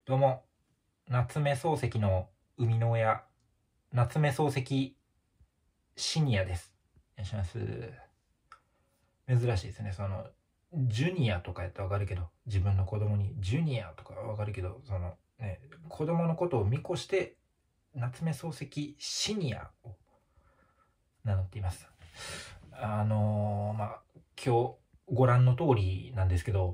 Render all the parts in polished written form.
どうも、夏目漱石の生みの親、夏目漱石シニアです。お願いします。珍しいですね。ジュニアとかやったらわかるけど、自分の子供にジュニアとかわかるけど、子供のことを見越して、夏目漱石シニアを名乗っています。今日ご覧の通りなんですけど、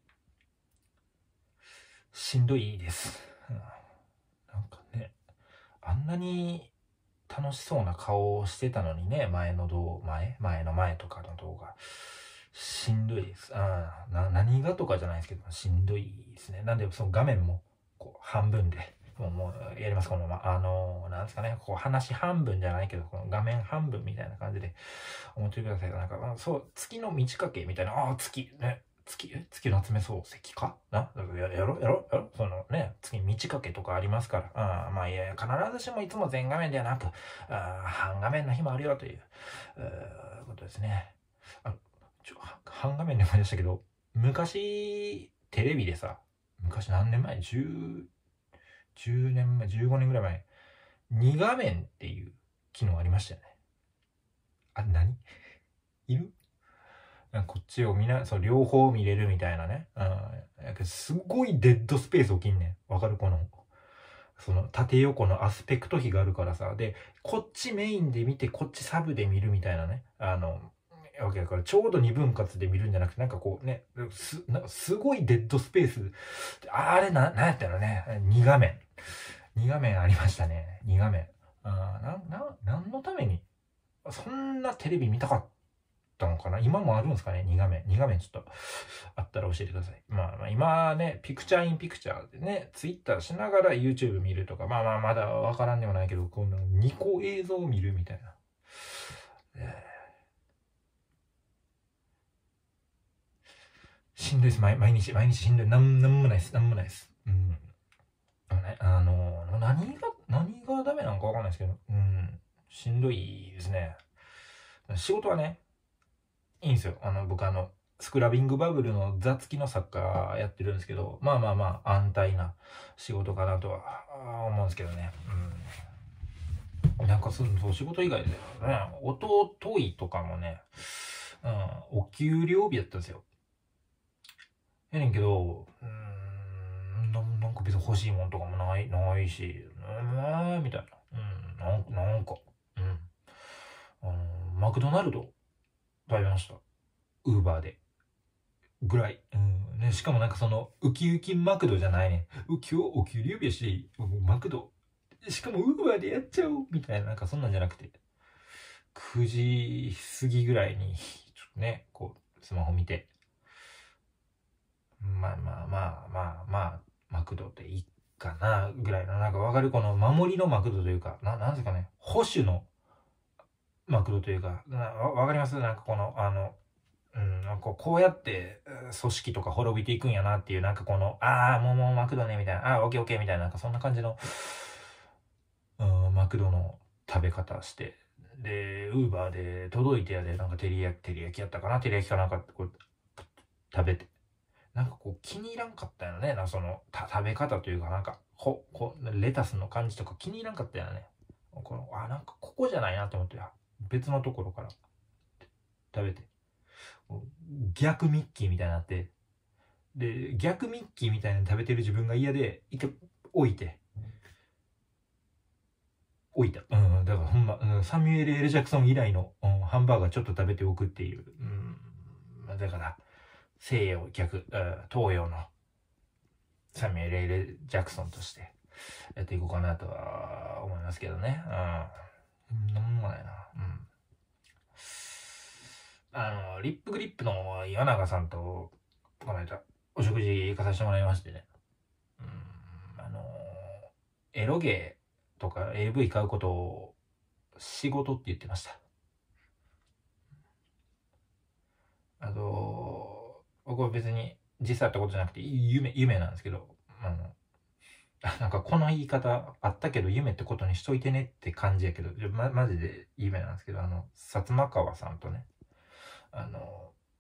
しんどいです。なんかね、あんなに楽しそうな顔をしてたのにね、前の前とかの動画。しんどいです。何がとかじゃないですけど、しんどいですね。なんで、その画面も、半分で、もうやります。なんですかね、話半分じゃないけど、この画面半分みたいな感じで思ってください。月の満ち欠けみたいな、月夏目漱石かなやろ月満ち欠けとかありますから。いや、必ずしもいつも全画面ではなく、半画面の日もあるよという、ことですね。半画面でもでしたけど、昔、テレビでさ、昔何年前 10年前、15年ぐらい前、2画面っていう機能ありましたよね。何いるこっちを両方見れるみたいなね。すごいデッドスペース起きんねん。わかる縦横のアスペクト比があるからさ。で、こっちメインで見て、こっちサブで見るみたいなね。わけだから、ちょうど二分割で見るんじゃなくて、すごいデッドスペース。あれなんやったのね。2画面。2画面ありましたね。2画面。何のためにそんなテレビ見たかったのかな。今もあるんですかね、2画面。2画面ちょっとあったら教えてください。今ね、ピクチャーインピクチャーでね、ツイッターしながら YouTube 見るとか、まだわからんでもないけど、この2個映像を見るみたいな。しんどいです。毎日しんどい。なんもないです。うん。何がダメなのかわかんないですけど、しんどいですね。仕事はね、いいんですよ。僕スクラビングバブルの座付きの作家やってるんですけど、安泰な仕事かなとは思うんですけどね。そう仕事以外でね、弟いとかもね、お給料日やったんですよ。やねんけど、なんか別に欲しいもんとかもないし、みたいな。なんか、マクドナルド食べました。ウーバーで。ぐらい。しかもウキウキマクドじゃないね。今日お給料日やし、マクド。しかもウーバーでやっちゃおうみたいな、そんなんじゃなくて、9時過ぎぐらいに、ちょっとね、スマホ見て、マクドでいいかな、ぐらいの、わかる守りのマクドというか、なんですかね、保守のマクドというか、わかりますこうやって組織とか滅びていくんやなっていう、もうマクドね、みたいな、オッケーオッケーみたいな、そんな感じの、マクドの食べ方して、で、ウーバーで届いてやで、照り焼きやったかな、照り焼きか食べて。気に入らんかったよね。食べ方というか、レタスの感じとか気に入らんかったよね。ここじゃないなって思って、別のところから食べて。逆ミッキーみたいになって、で、逆ミッキーみたいに食べてる自分が嫌で、一回置いた。だからほんま、サミュエル・L・ジャクソン以来の、ハンバーガーちょっと食べておくっていう。だから、西洋東洋のサミュエル・L・ジャクソンとしてやっていこうかなとは思いますけどね。なんもないな。リップグリップの岩永さんと、この間、お食事行かさせてもらいましてね。エロゲーとか AV 買うことを仕事って言ってました。僕は別に実際やったことじゃなくて夢なんですけど、この言い方あったけど夢ってことにしといてねって感じやけど、マジで夢なんですけど、薩摩川さんとね、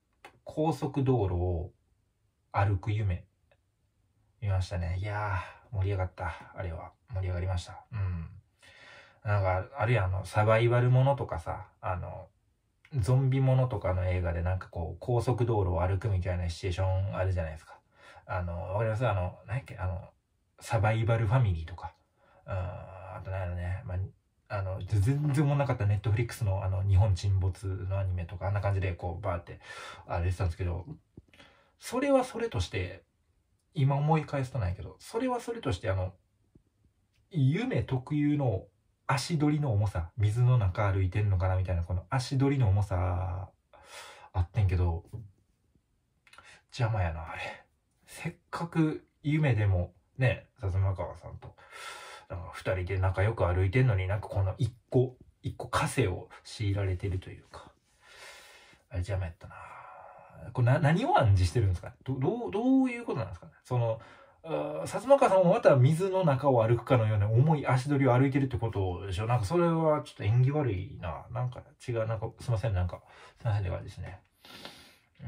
高速道路を歩く夢見ましたね。いや盛り上がった。あれは。盛り上がりました。うん。なんか、あるいはサバイバルものとかさ、ゾンビものとかの映画でなんかこう、高速道路を歩くみたいなシチュエーションあるじゃないですか。わかります何やっけ、サバイバルファミリーとか。あとなんやろね。まあ、全然おもんなかったネットフリックスの日本沈没のアニメとか、あんな感じでこう、バーって、出てたんですけど、それはそれとして、今思い返すとないけど、それはそれとして夢特有の足取りの重さ、水の中歩いてんのかなみたいな、この足取りの重さ、あってんけど、邪魔やな、あれ。せっかく夢でも、ね、薩摩川さんと、なんか二人で仲良く歩いてんのになんかこの一個枷を強いられてるというか、あれ邪魔やったな。これ何を暗示してるんですかね。どういうことなんですかね。薩摩川さんもまた水の中を歩くかのような重い足取りを歩いてるってことでしょ。なんかそれはちょっと縁起悪いな。なんか違う、なんかすいません、なんか、すいませんって感じですね。うん。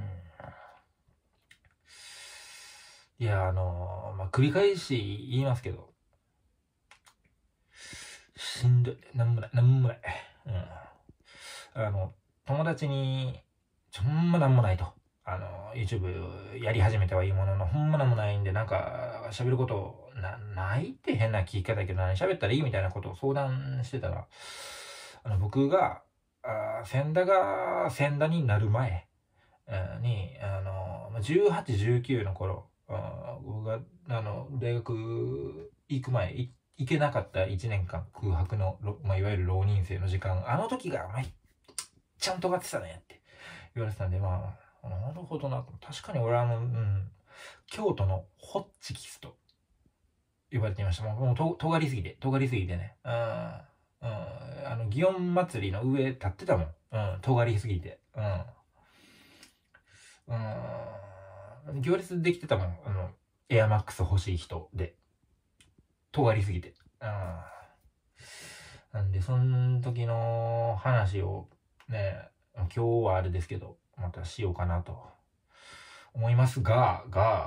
いや、まあ、繰り返し言いますけど、しんどい。なんもない。うん。友達に、ほんまなんもないと。YouTube やり始めてはいいものの、ほんまなんもないんで、なんか、喋ることないって変な聞き方だけど、何喋ったらいいみたいなことを相談してたら、僕が、千田になる前に、18、19の頃、僕が、大学行く前、行けなかった1年間空白の、まあ、いわゆる浪人生の時間、あの時が、ちゃんとがってたねって言われてたんで、まあ、なるほどな。確かに俺は京都のホッチキスと呼ばれていました。もう尖りすぎてね。祇園祭りの上立ってたもん。尖りすぎて。行列できてたもん。エアマックス欲しい人で。尖りすぎて。なんで、その時の話をね、今日はあれですけど、またしようかなと思いますが、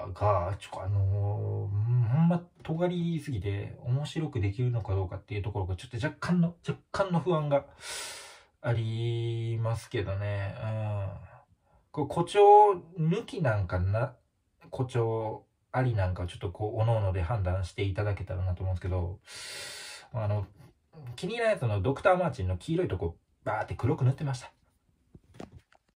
ほんま尖りすぎて面白くできるのかどうかっていうところがちょっと若干の不安がありますけどね。これ誇張抜きなんかな、誇張ありなんかをちょっとこう、おのおので判断していただけたらなと思うんですけど、気に入らないやつのドクターマーチンの黄色いとこ、バーって黒く塗ってました。